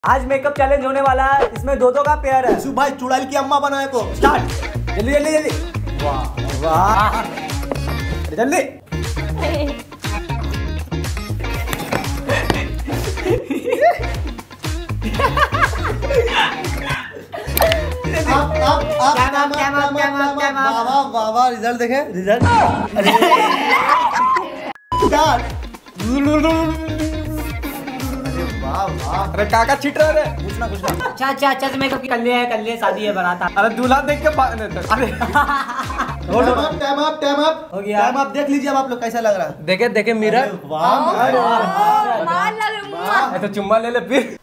आज makeup challenge होने वाला है, इसमें दो का पेयर है। शिव भाई चुड़ैल की अम्मा बनाए को स्टार्ट। जल्दी जल्दी जल्दी। वाह वाह जल्दी। वाह रिजल्ट देखे रिजल्ट। अरे काका छिट रहा है। पूछना अच्छा तो मेकअप कर लिए शादी है बारात। अरे दूल्हा देख के अरे टाइम अप हो गया। टाइम अप देख लीजिए अब आप लोग कैसा लग रहा है। देखे देखे मिरर। वाह ऐसा चुम्मा ले ले फिर।